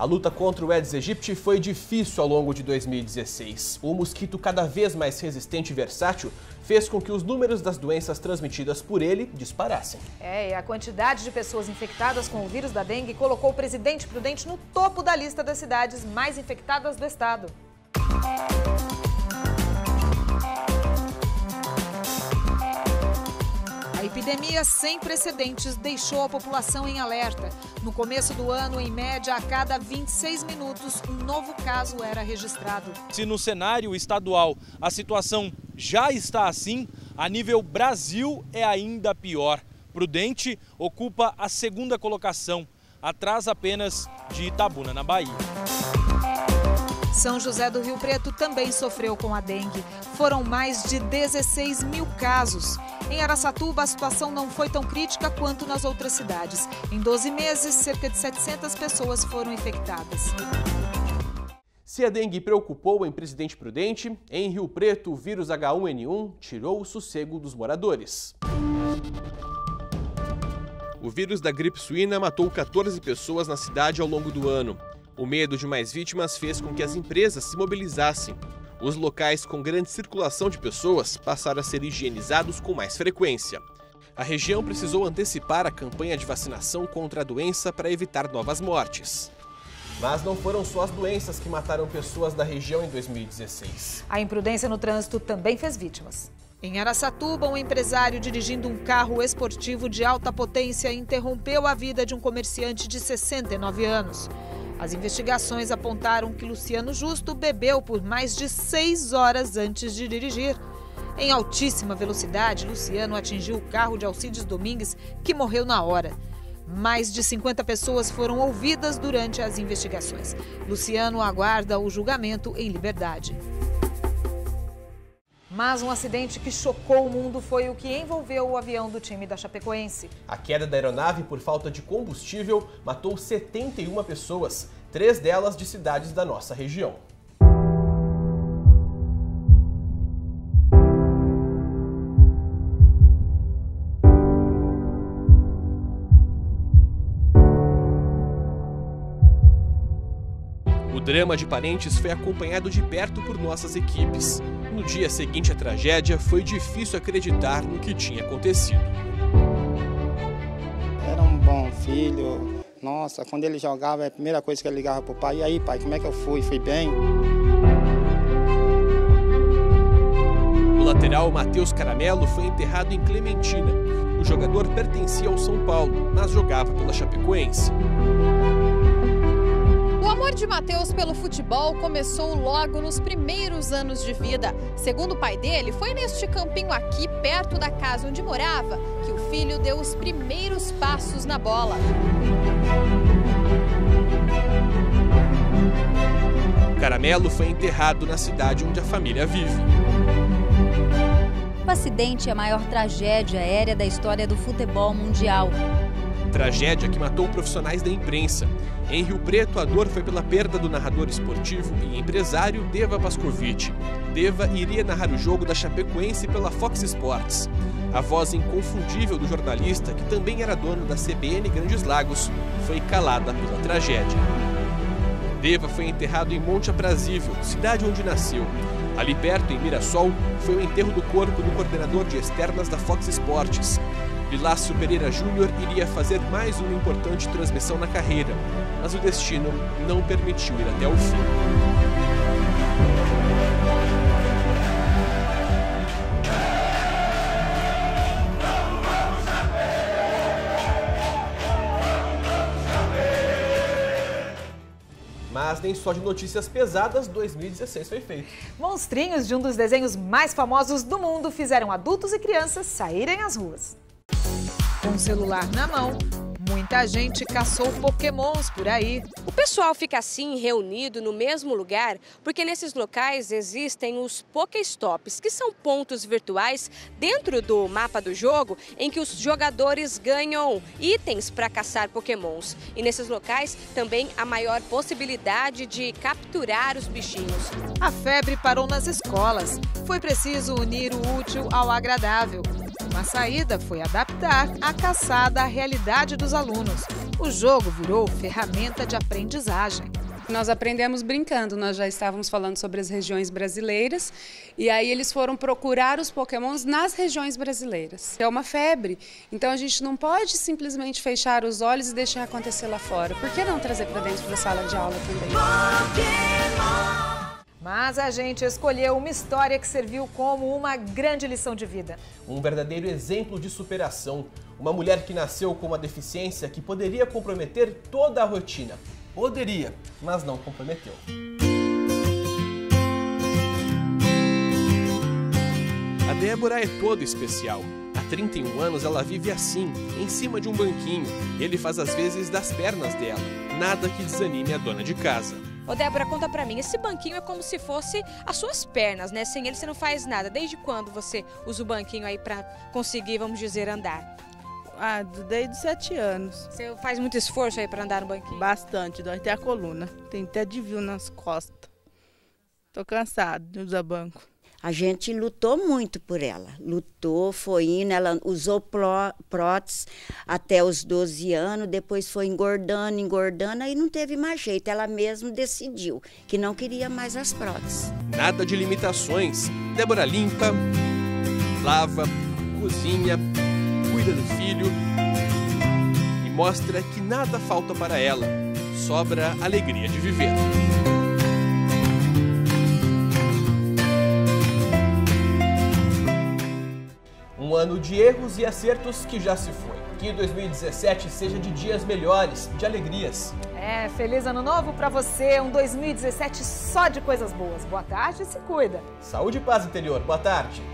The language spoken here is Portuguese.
A luta contra o Aedes aegypti foi difícil ao longo de 2016. O mosquito cada vez mais resistente e versátil fez com que os números das doenças transmitidas por ele disparassem. E a quantidade de pessoas infectadas com o vírus da dengue colocou o presidente Prudente no topo da lista das cidades mais infectadas do estado. A epidemia sem precedentes deixou a população em alerta. No começo do ano, em média, a cada 26 minutos, um novo caso era registrado. Se no cenário estadual a situação já está assim, a nível Brasil é ainda pior. Prudente ocupa a segunda colocação, atrás apenas de Itabuna, na Bahia. São José do Rio Preto também sofreu com a dengue. Foram mais de 16 mil casos. Em Araçatuba, a situação não foi tão crítica quanto nas outras cidades. Em 12 meses, cerca de 700 pessoas foram infectadas. Se a dengue preocupou em Presidente Prudente, em Rio Preto o vírus H1N1 tirou o sossego dos moradores. O vírus da gripe suína matou 14 pessoas na cidade ao longo do ano. O medo de mais vítimas fez com que as empresas se mobilizassem. Os locais com grande circulação de pessoas passaram a ser higienizados com mais frequência. A região precisou antecipar a campanha de vacinação contra a doença para evitar novas mortes. Mas não foram só as doenças que mataram pessoas da região em 2016. A imprudência no trânsito também fez vítimas. Em Araçatuba, um empresário dirigindo um carro esportivo de alta potência interrompeu a vida de um comerciante de 69 anos. As investigações apontaram que Luciano Justo bebeu por mais de 6 horas antes de dirigir. Em altíssima velocidade, Luciano atingiu o carro de Alcides Domingues, que morreu na hora. Mais de 50 pessoas foram ouvidas durante as investigações. Luciano aguarda o julgamento em liberdade. Mas um acidente que chocou o mundo foi o que envolveu o avião do time da Chapecoense. A queda da aeronave por falta de combustível matou 71 pessoas, 3 delas de cidades da nossa região. O drama de parentes foi acompanhado de perto por nossas equipes. No dia seguinte à tragédia, foi difícil acreditar no que tinha acontecido. Era um bom filho. Nossa, quando ele jogava, a primeira coisa que ele ligava para o pai: e aí, pai, como é que eu fui? Fui bem? O lateral Matheus Caramelo foi enterrado em Clementina. O jogador pertencia ao São Paulo, mas jogava pela Chapecoense. O amor de Matheus pelo futebol começou logo nos primeiros anos de vida. Segundo o pai dele, foi neste campinho aqui, perto da casa onde morava, que o filho deu os primeiros passos na bola. Caramelo foi enterrado na cidade onde a família vive. O acidente é a maior tragédia aérea da história do futebol mundial. Tragédia que matou profissionais da imprensa. Em Rio Preto, a dor foi pela perda do narrador esportivo e empresário Deva Pascovitch. Deva iria narrar o jogo da Chapecoense pela Fox Sports. A voz inconfundível do jornalista, que também era dono da CBN Grandes Lagos, foi calada pela tragédia. Deva foi enterrado em Monte Aprazível, cidade onde nasceu. Ali perto, em Mirassol, foi o enterro do corpo do coordenador de externas da Fox Sports. Vilácio Pereira Júnior iria fazer mais uma importante transmissão na carreira, mas o destino não permitiu ir até o fim. Mas nem só de notícias pesadas 2016 foi feito. Monstrinhos de um dos desenhos mais famosos do mundo fizeram adultos e crianças saírem às ruas. Com o celular na mão, muita gente caçou pokémons por aí. O pessoal fica assim reunido no mesmo lugar porque nesses locais existem os Pokéstops, que são pontos virtuais dentro do mapa do jogo em que os jogadores ganham itens para caçar pokémons. E nesses locais também há maior possibilidade de capturar os bichinhos. A febre parou nas escolas. Foi preciso unir o útil ao agradável. Uma saída foi adaptar a caçada à realidade dos alunos. O jogo virou ferramenta de aprendizagem. Nós aprendemos brincando, nós já estávamos falando sobre as regiões brasileiras e aí eles foram procurar os pokémons nas regiões brasileiras. É uma febre, então a gente não pode simplesmente fechar os olhos e deixar acontecer lá fora. Por que não trazer para dentro da sala de aula também? Mas a gente escolheu uma história que serviu como uma grande lição de vida. Um verdadeiro exemplo de superação. Uma mulher que nasceu com uma deficiência que poderia comprometer toda a rotina. Poderia, mas não comprometeu. A Débora é toda especial. Há 31 anos ela vive assim, em cima de um banquinho. Ele faz as vezes das pernas dela. Nada que desanime a dona de casa. Ô Débora, conta pra mim, esse banquinho é como se fosse as suas pernas, né? Sem ele você não faz nada. Desde quando você usa o banquinho aí pra conseguir, vamos dizer, andar? Desde 7 anos. Você faz muito esforço aí pra andar no banquinho? Bastante, dói até a coluna. Tem até desvio nas costas. Tô cansado de usar banco. A gente lutou muito por ela. Lutou, foi indo, ela usou prótese até os 12 anos, depois foi engordando, aí não teve mais jeito. Ela mesma decidiu que não queria mais as próteses. Nada de limitações. Débora limpa, lava, cozinha, cuida do filho e mostra que nada falta para ela. Sobra alegria de viver. Um ano de erros e acertos que já se foi. Que 2017 seja de dias melhores, de alegrias. Feliz ano novo pra você, um 2017 só de coisas boas. Boa tarde e se cuida. Saúde e paz interior, boa tarde.